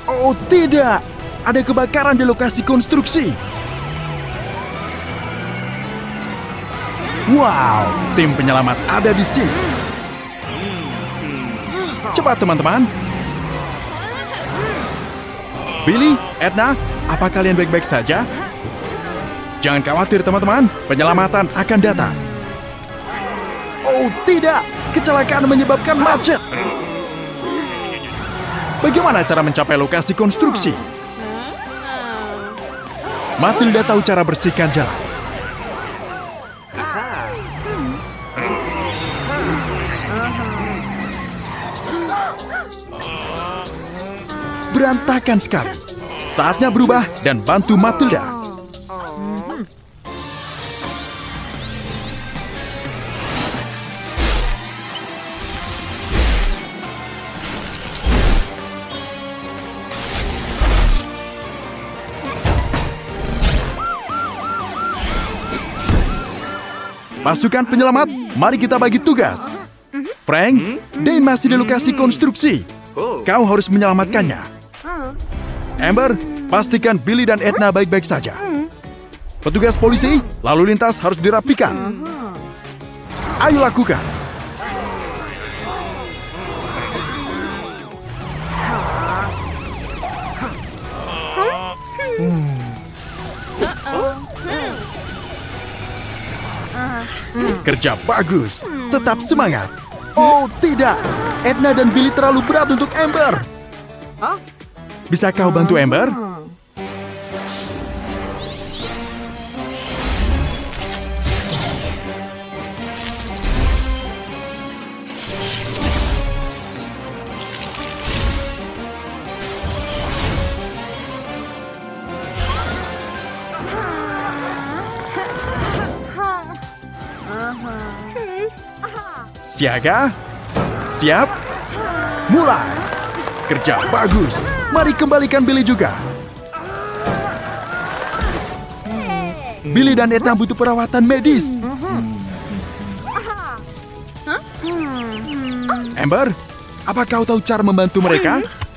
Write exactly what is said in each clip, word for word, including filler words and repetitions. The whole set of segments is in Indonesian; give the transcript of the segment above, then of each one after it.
Oh tidak, ada kebakaran di lokasi konstruksi. Wow, tim penyelamat ada di sini. Cepat teman-teman. Billy, Edna, apa kalian baik-baik saja? Jangan khawatir teman-teman, penyelamatan akan datang. Oh tidak, kecelakaan menyebabkan macet. Bagaimana cara mencapai lokasi konstruksi? Matilda tahu cara bersihkan jalan. Berantakan sekali. Saatnya berubah dan bantu Matilda. Pasukan penyelamat, mari kita bagi tugas. Frank, Dane masih di lokasi konstruksi. Kau harus menyelamatkannya. Amber, pastikan Billy dan Edna baik-baik saja. Petugas polisi, lalu lintas harus dirapikan. Ayo lakukan. Kerja bagus, tetap semangat. Oh tidak, Edna dan Billy terlalu berat untuk Amber. Bisa kau bantu Amber? Siaga, siap, mulai. Kerja bagus. Mari kembalikan Billy juga. Billy dan Edna butuh perawatan medis. Amber, apa kau tahu cara membantu mereka?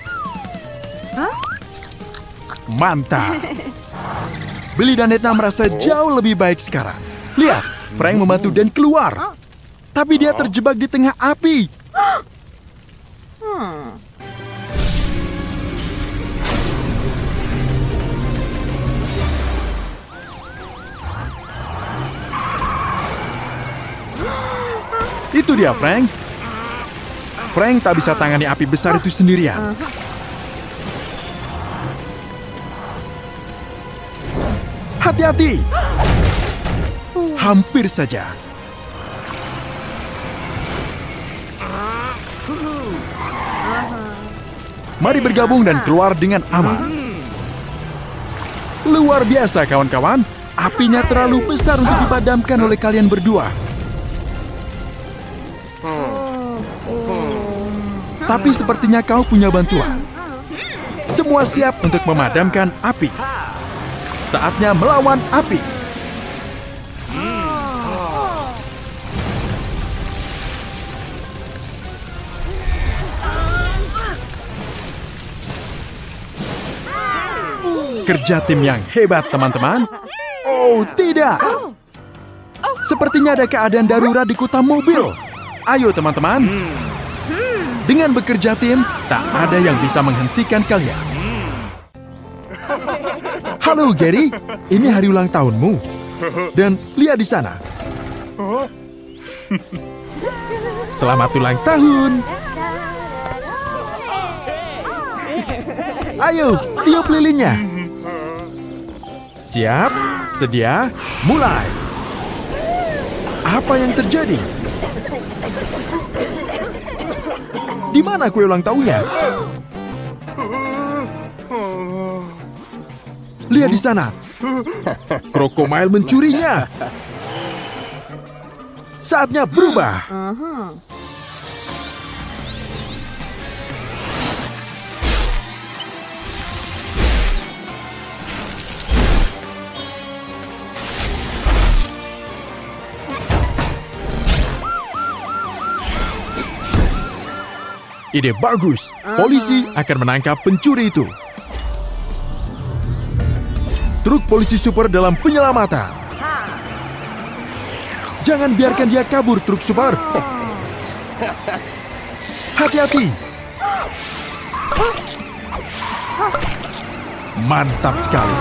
Mantap. Billy dan Edna merasa jauh lebih baik sekarang. Lihat, Frank membantu Dan keluar. Tapi dia terjebak di tengah api. Itu dia, Frank. Frank tak bisa tangani api besar itu sendirian. Hati-hati. Hampir saja. Mari bergabung dan keluar dengan aman. Luar biasa, kawan-kawan. Apinya terlalu besar untuk dipadamkan oleh kalian berdua. Tapi sepertinya kau punya bantuan. Semua siap untuk memadamkan api. Saatnya melawan api. Kerja tim yang hebat, teman-teman. Oh, tidak. Sepertinya ada keadaan darurat di kota mobil. Ayo, teman-teman. Dengan bekerja tim, tak ada yang bisa menghentikan kalian. Halo, Gary. Ini hari ulang tahunmu. Dan lihat di sana. Selamat ulang tahun. Ayo, tiup lilinnya. Siap, sedia, mulai. Apa yang terjadi? Di mana kue ulang tahunnya? Lihat di sana. Krokodil mencurinya. Saatnya berubah. Ide bagus. Polisi akan menangkap pencuri itu. Truk polisi super dalam penyelamatan. Jangan biarkan dia kabur, truk super. Hati-hati. Mantap sekali.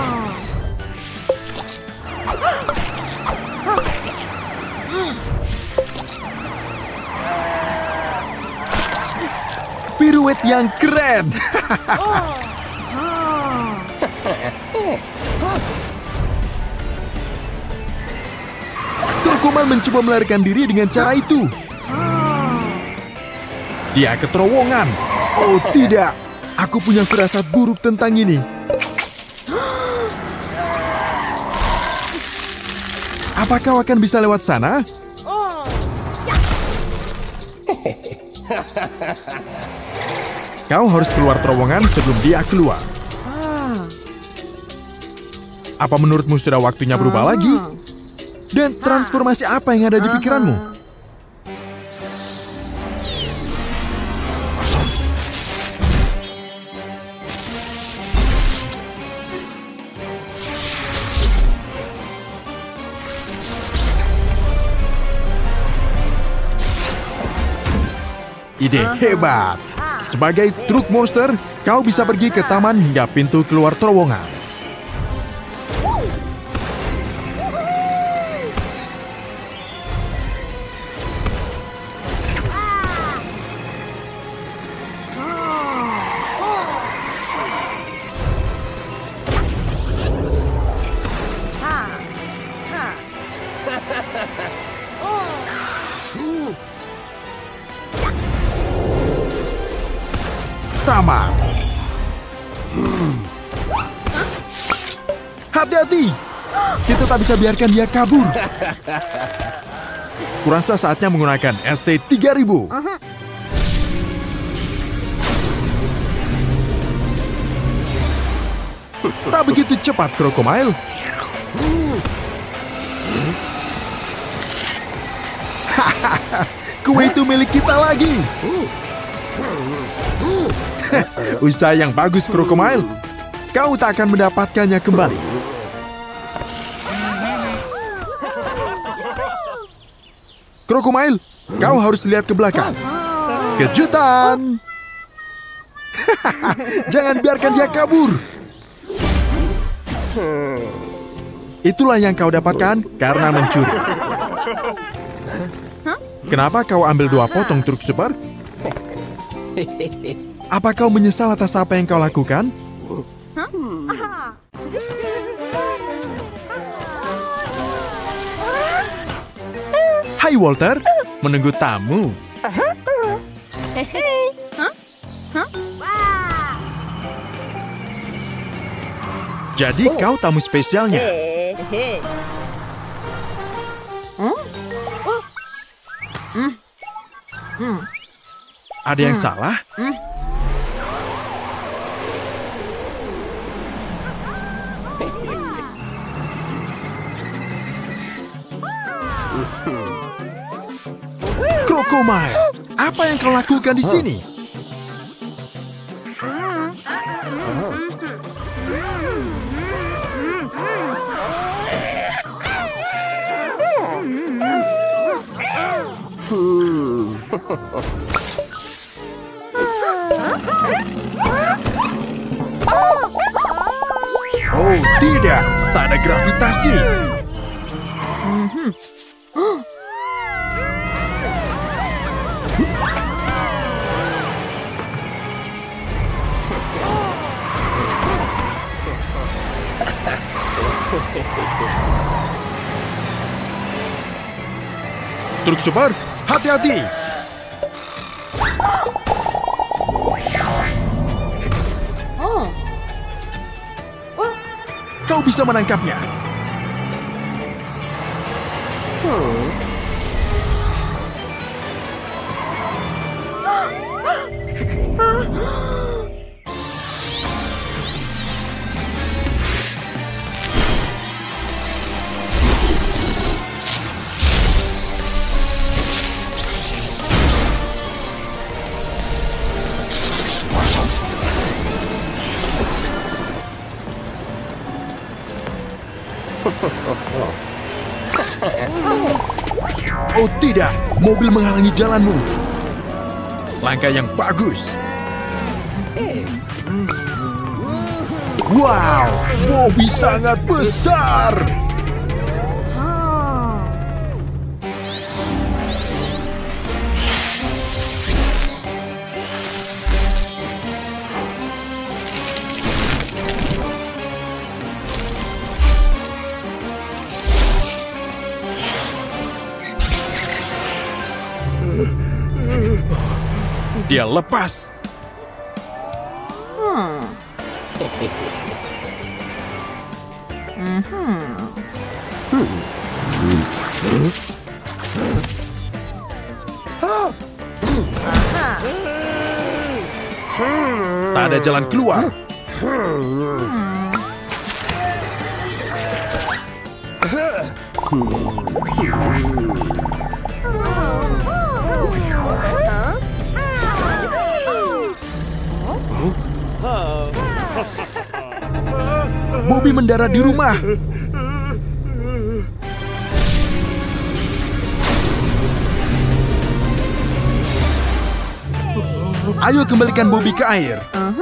Piruet yang keren. Krokomal mencoba melarikan diri dengan cara itu. Dia ke terowongan. Oh tidak, aku punya firasat buruk tentang ini. Apa kau akan bisa lewat sana? Kau harus keluar terowongan sebelum dia keluar. Apa menurutmu sudah waktunya berubah lagi? Dan transformasi apa yang ada di pikiranmu? Ide hebat. Sebagai truk monster, kau bisa pergi ke taman hingga pintu keluar terowongan. Tamat. Hati-hati. Kita tak bisa biarkan dia kabur. Kurasa saatnya menggunakan S T tiga ribu. Tak begitu cepat, Krokomal. Kue itu milik kita lagi. Usaha yang bagus, Krokomal. Kau tak akan mendapatkannya kembali. Krokomal, kau harus lihat ke belakang. Kejutan! Jangan biarkan dia kabur. Itulah yang kau dapatkan karena mencuri. Kenapa kau ambil dua potong truk super? Apa kau menyesal atas apa yang kau lakukan? Hai Walter, menunggu tamu. Jadi kau tamu spesialnya. Ada yang salah? Krokomal, apa yang kau lakukan di sini? Oh tidak, tak ada gravitasi. Truk super, hati-hati. Kau bisa menangkapnya. Oh tidak, mobil menghalangi jalanmu. Langkah yang bagus. Wow, Bobby sangat besar. Dia lepas. Hmm. Mm-hmm. Tak ada jalan keluar. Bobby mendarat di rumah. Ayo kembalikan Bobby ke air.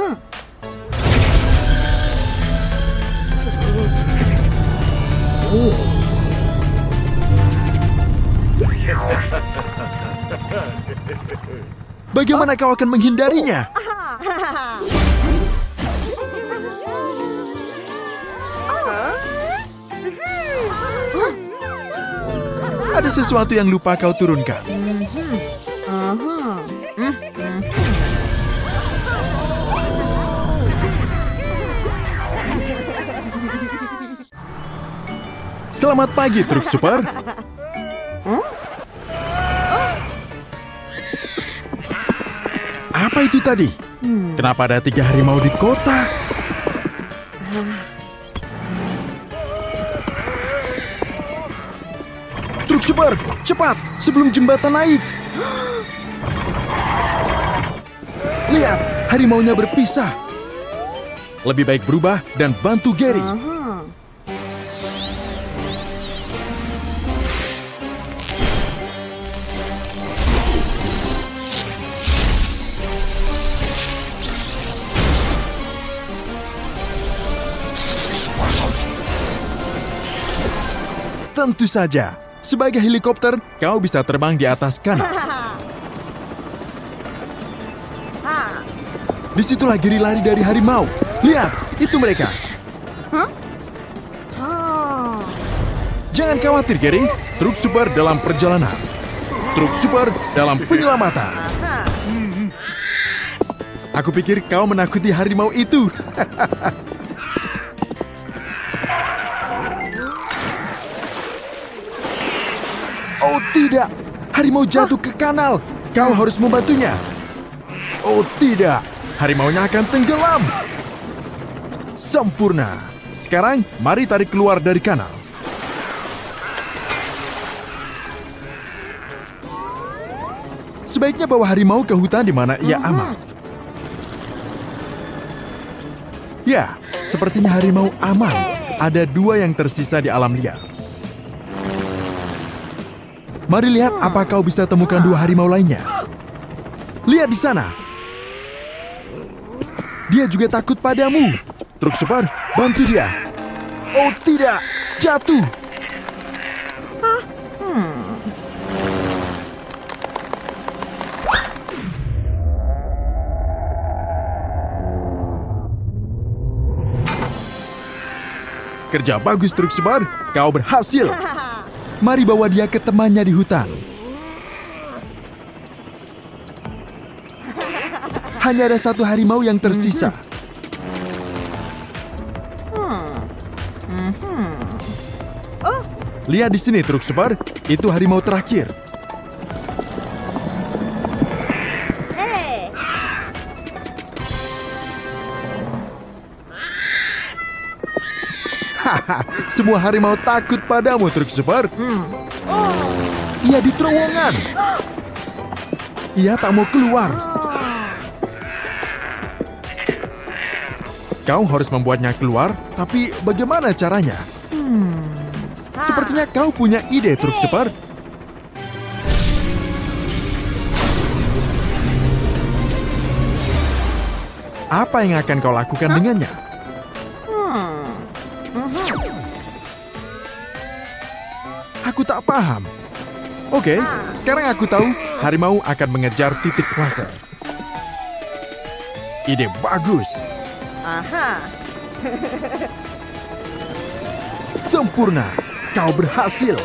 Bagaimana kau akan menghindarinya? Ada sesuatu yang lupa kau turunkan. Selamat pagi, truk super. Apa itu tadi? Kenapa ada tiga harimau di kota? Truk super, cepat sebelum jembatan naik. Lihat, harimaunya berpisah. Lebih baik berubah dan bantu Gary. Tentu saja, sebagai helikopter, kau bisa terbang di atas kanal. Disitulah Gary lari dari harimau. Lihat, itu mereka. Jangan khawatir, Gary. Truk super dalam perjalanan. Truk super dalam penyelamatan. Aku pikir kau menakuti harimau itu. Oh tidak, harimau jatuh ke kanal. Kau harus membantunya. Oh tidak, harimaunya akan tenggelam. Sempurna. Sekarang, mari tarik keluar dari kanal. Sebaiknya bawa harimau ke hutan di mana ia aman. Ya, sepertinya harimau aman. Ada dua yang tersisa di alam liar. Mari lihat apa kau bisa temukan dua harimau lainnya. Lihat di sana. Dia juga takut padamu. Truk super, bantu dia. Oh tidak, jatuh. Kerja bagus, truk super. Kau berhasil. Mari bawa dia ke temannya di hutan. Hanya ada satu harimau yang tersisa. Lihat di sini, truk super. Itu harimau terakhir. Semua harimau takut padamu, truk super. Ia di terowongan. Ia tak mau keluar. Kau harus membuatnya keluar, tapi bagaimana caranya? Hmm. Sepertinya kau punya ide, truk super. Apa yang akan kau lakukan dengannya? Aku tak paham. Oke, sekarang aku tahu harimau akan mengejar titik laser. Ide bagus. Aha. Sempurna, kau berhasil.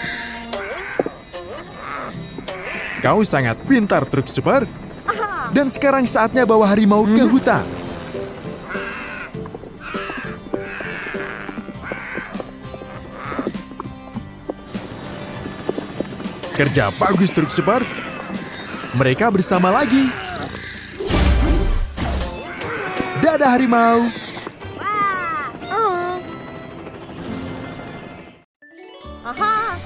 Kau sangat pintar, truk super. Dan sekarang saatnya bawa harimau ke hutan. Kerja bagus, truk super. Mereka bersama lagi. Dadah, harimau. Aha.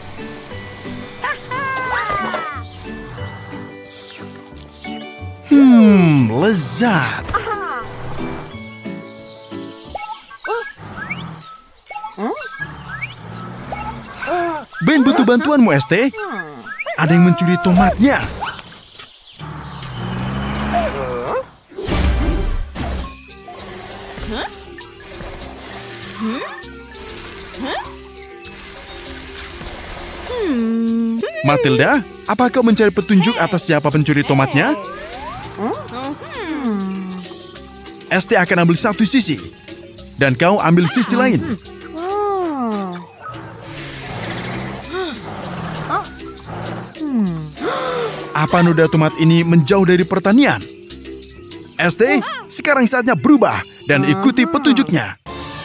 Hmm, lezat. Ben butuh bantuanmu, S T. Ada yang mencuri tomatnya. Matilda, apa kau mencari petunjuk atas siapa pencuri tomatnya? S T akan ambil satu sisi, dan kau ambil sisi lain. Apa noda tomat ini menjauh dari pertanian? S T, sekarang saatnya berubah dan ikuti petunjuknya.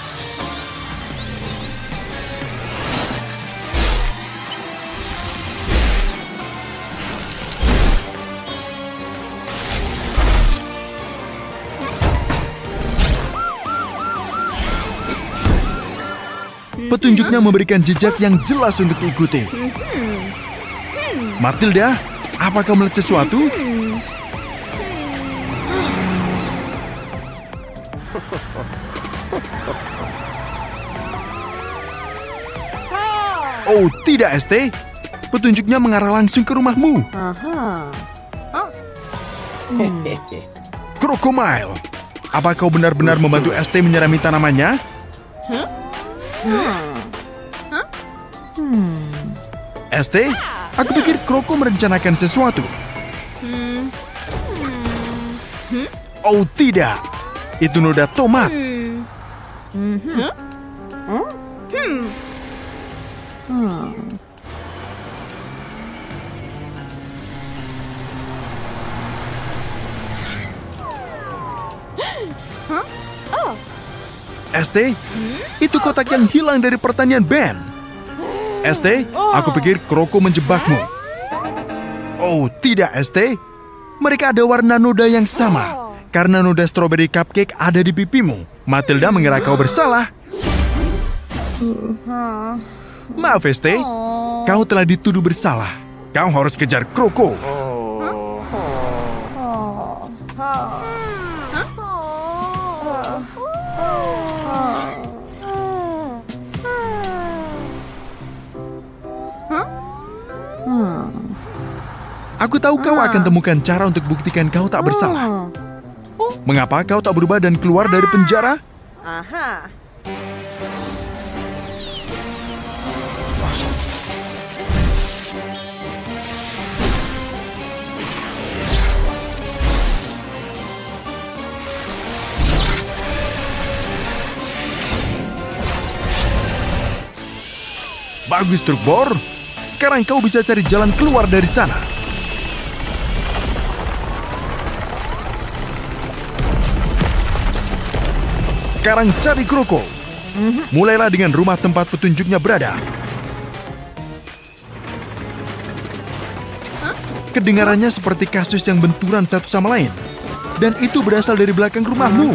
Petunjuknya memberikan jejak yang jelas untuk diikuti. Matilda, apa kau melihat sesuatu? Oh, tidak, S T. Petunjuknya mengarah langsung ke rumahmu. Krokomile, apa kau benar-benar membantu S T menyerami tanamannya? S T, aku pikir Kroko merencanakan sesuatu. Oh tidak, itu noda tomat. S T, itu kotak yang hilang dari pertanian Ben. S T, aku pikir Kroko menjebakmu. Oh, tidak, S T. Mereka ada warna noda yang sama. Karena noda strawberry cupcake ada di pipimu. Matilda mengira kau bersalah. Maaf, S T. Kau telah dituduh bersalah. Kau harus kejar Kroko. Aku tahu kau akan temukan cara untuk buktikan kau tak bersalah. Mengapa kau tak berubah dan keluar dari penjara? Aha. Bagus, truk bor. Sekarang kau bisa cari jalan keluar dari sana. Sekarang cari Kroko. Mulailah dengan rumah tempat petunjuknya berada. Kedengarannya seperti kasus yang benturan satu sama lain. Dan itu berasal dari belakang rumahmu.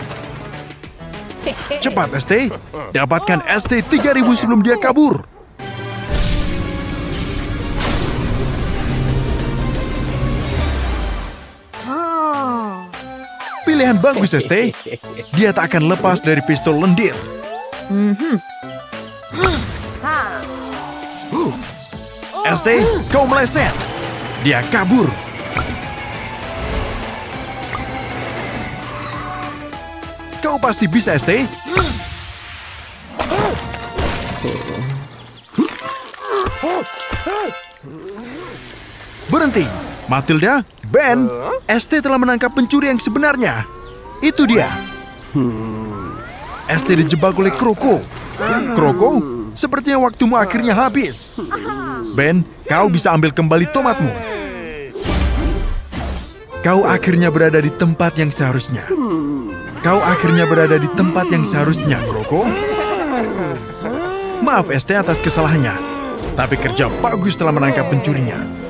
Cepat, S T. Dapatkan S T tiga ribu sebelum dia kabur. Pilihan bagus, S T. Dia tak akan lepas dari pistol lendir. Aha. S T, kau meleset. Dia kabur. Kau pasti bisa, S T. Berhenti. Matilda, Ben, S T telah menangkap pencuri yang sebenarnya. Itu dia. S T dijebak oleh Kroko. Kroko, sepertinya waktumu akhirnya habis. Ben, kau bisa ambil kembali tomatmu. Kau akhirnya berada di tempat yang seharusnya. Kau akhirnya berada di tempat yang seharusnya, Kroko. Maaf S T atas kesalahannya, tapi kerja bagus telah menangkap pencurinya.